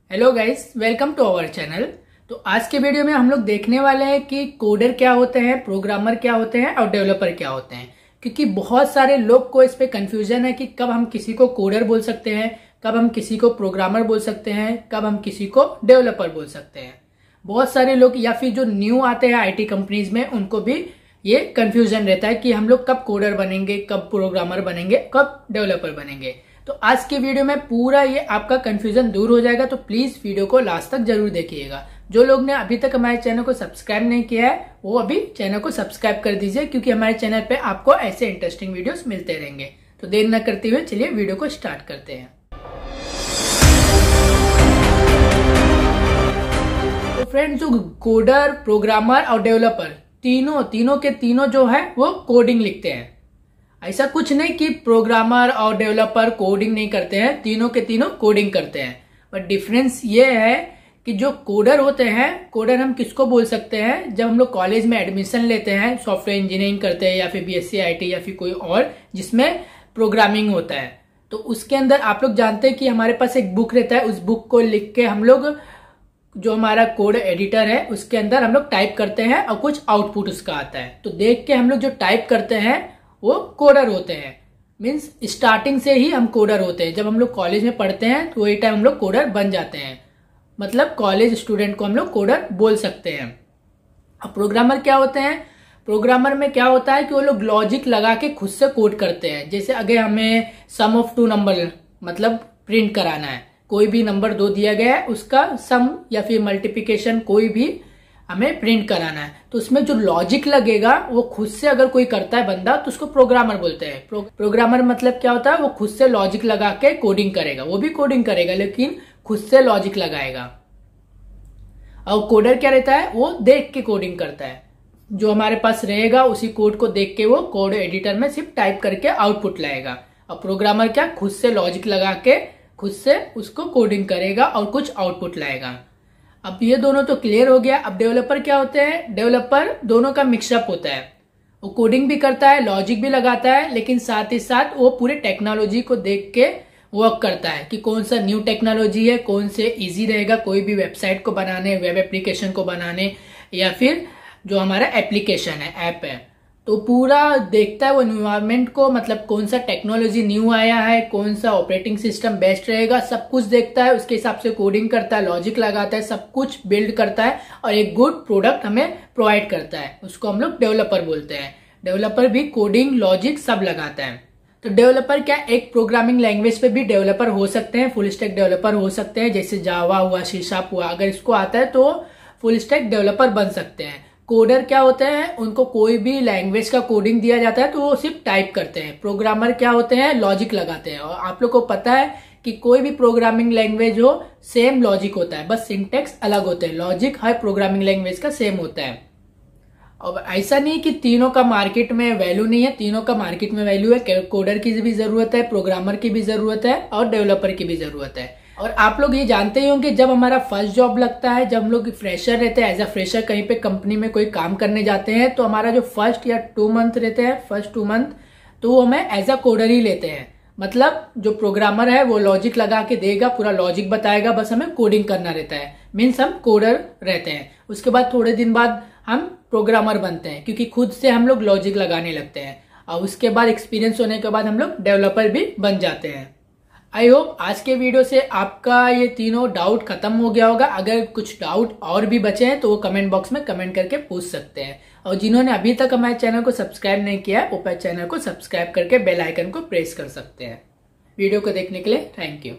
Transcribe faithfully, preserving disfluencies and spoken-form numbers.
Hello guys, welcome to our channel. तो आज के वीडियो में हम लोग देखने वाले हैं कि कोडर क्या होते हैं, प्रोग्रामर क्या होते हैं और डेवलपर क्या होते हैं। क्योंकि बहुत सारे लोग को इस पे कंफ्यूजन है कि कब हम किसी को कोडर बोल सकते हैं, कब हम किसी को प्रोग्रामर बोल सकते हैं, कब हम किसी को डेवलपर बोल सकते हैं। बहुत सारे लोग या फिर जो न्यू आते हैं आईटी कंपनीज में, उनको भी ये कंफ्यूजन रहता है कि हम लोग कब कोडर बनेंगे, कब प्रोग्रामर बनेंगे, कब डेवलपर बनेंगे। तो आज के वीडियो में पूरा ये आपका कंफ्यूजन दूर हो जाएगा। तो प्लीज वीडियो को लास्ट तक जरूर देखिएगा। जो लोग ने अभी तक हमारे चैनल को सब्सक्राइब नहीं किया है वो अभी चैनल को सब्सक्राइब कर दीजिए, क्योंकि हमारे चैनल पे आपको ऐसे इंटरेस्टिंग वीडियोस मिलते रहेंगे। तो देर न करते हुए चलिए वीडियो को स्टार्ट करते हैं। तो फ्रेंड्स, जो कोडर, प्रोग्रामर और डेवलपर तीनों तीनों के तीनों जो है वो कोडिंग लिखते हैं। ऐसा कुछ नहीं कि प्रोग्रामर और डेवलपर कोडिंग नहीं करते हैं, तीनों के तीनों कोडिंग करते हैं। बट डिफरेंस ये है कि जो कोडर होते हैं, कोडर हम किसको बोल सकते हैं, जब हम लोग कॉलेज में एडमिशन लेते हैं, सॉफ्टवेयर इंजीनियरिंग करते हैं या फिर बीएससी आईटी या फिर कोई और जिसमें प्रोग्रामिंग होता है। तो उसके अंदर आप लोग जानते हैं कि हमारे पास एक बुक रहता है, उस बुक को लिख के हम लोग जो हमारा कोड एडिटर है उसके अंदर हम लोग टाइप करते हैं और कुछ आउटपुट उसका आता है। तो देख के हम लोग जो टाइप करते हैं वो कोडर होते हैं। मीन्स स्टार्टिंग से ही हम कोडर होते हैं। जब हम लोग कॉलेज में पढ़ते हैं तो वही टाइम हम लोग कोडर बन जाते हैं। मतलब कॉलेज स्टूडेंट को हम लोग कोडर बोल सकते हैं। अब प्रोग्रामर क्या होते हैं? प्रोग्रामर में क्या होता है कि वो लोग लॉजिक लगा के खुद से कोड करते हैं। जैसे अगर हमें सम ऑफ टू नंबर मतलब प्रिंट कराना है, कोई भी नंबर दो दिया गया है उसका सम या फिर मल्टीप्लिकेशन कोई भी हमें प्रिंट कराना है, तो उसमें जो लॉजिक लगेगा वो खुद से अगर कोई करता है बंदा तो उसको प्रोग्रामर बोलते हैं। प्रो, प्रोग्रामर मतलब क्या होता है? वो खुद से लॉजिक लगा के कोडिंग करेगा। वो भी कोडिंग करेगा लेकिन खुद से लॉजिक लगाएगा। और कोडर क्या रहता है? वो देख के कोडिंग करता है। जो हमारे पास रहेगा उसी कोड को देख के वो कोड एडिटर में सिर्फ टाइप करके आउटपुट लाएगा। और प्रोग्रामर क्या, खुद से लॉजिक लगा के खुद से उसको कोडिंग करेगा और कुछ आउटपुट लाएगा। अब ये दोनों तो क्लियर हो गया। अब डेवलपर क्या होते हैं? डेवलपर दोनों का मिक्सअप होता है। वो कोडिंग भी करता है, लॉजिक भी लगाता है, लेकिन साथ ही साथ वो पूरे टेक्नोलॉजी को देख के वर्क करता है कि कौन सा न्यू टेक्नोलॉजी है, कौन से इजी रहेगा कोई भी वेबसाइट को बनाने, वेब एप्लीकेशन को बनाने या फिर जो हमारा एप्लीकेशन है, ऐप है। तो पूरा देखता है वो एनवायरनमेंट को, मतलब कौन सा टेक्नोलॉजी न्यू आया है, कौन सा ऑपरेटिंग सिस्टम बेस्ट रहेगा, सब कुछ देखता है। उसके हिसाब से कोडिंग करता है, लॉजिक लगाता है, सब कुछ बिल्ड करता है और एक गुड प्रोडक्ट हमें प्रोवाइड करता है। उसको हम लोग डेवलपर बोलते हैं। डेवलपर भी कोडिंग, लॉजिक सब लगाता है। तो डेवलपर क्या, एक प्रोग्रामिंग लैंग्वेज पे भी डेवलपर हो सकते हैं, फुल स्टैक डेवलपर हो सकते हैं। जैसे जावा हुआ, सी शार्प हुआ, अगर इसको आता है तो फुल स्टैक डेवलपर बन सकते हैं। कोडर क्या होते हैं? उनको कोई भी लैंग्वेज का कोडिंग दिया जाता है तो वो सिर्फ टाइप करते हैं। प्रोग्रामर क्या होते हैं? लॉजिक लगाते हैं। और आप लोग को पता है कि कोई भी प्रोग्रामिंग लैंग्वेज हो, सेम लॉजिक होता है, बस सिंटेक्स अलग होते हैं। लॉजिक हर प्रोग्रामिंग लैंग्वेज का सेम होता है। अब ऐसा नहीं कि तीनों का मार्केट में वैल्यू नहीं है, तीनों का मार्केट में वैल्यू है। कोडर की भी जरूरत है, प्रोग्रामर की भी जरूरत है और डेवलपर की भी जरूरत है। और आप लोग ये जानते ही होंगे, जब हमारा फर्स्ट जॉब लगता है, जब हम लोग फ्रेशर रहते हैं, एज अ फ्रेशर कहीं पे कंपनी में कोई काम करने जाते हैं, तो हमारा जो फर्स्ट या टू मंथ रहते हैं, फर्स्ट टू मंथ तो वो हमें एज अ कोडर ही लेते हैं। मतलब जो प्रोग्रामर है वो लॉजिक लगा के देगा, पूरा लॉजिक बताएगा, बस हमें कोडिंग करना रहता है। मीन्स हम कोडर रहते हैं। उसके बाद थोड़े दिन बाद हम प्रोग्रामर बनते हैं, क्योंकि खुद से हम लोग लॉजिक लगाने लगते हैं। और उसके बाद एक्सपीरियंस होने के बाद हम लोग डेवलपर भी बन जाते हैं। आई होप आज के वीडियो से आपका ये तीनों डाउट खत्म हो गया होगा। अगर कुछ डाउट और भी बचे हैं तो वो कमेंट बॉक्स में कमेंट करके पूछ सकते हैं। और जिन्होंने अभी तक हमारे चैनल को सब्सक्राइब नहीं किया है, वो चैनल को सब्सक्राइब करके बेल आइकन को प्रेस कर सकते हैं। वीडियो को देखने के लिए थैंक यू।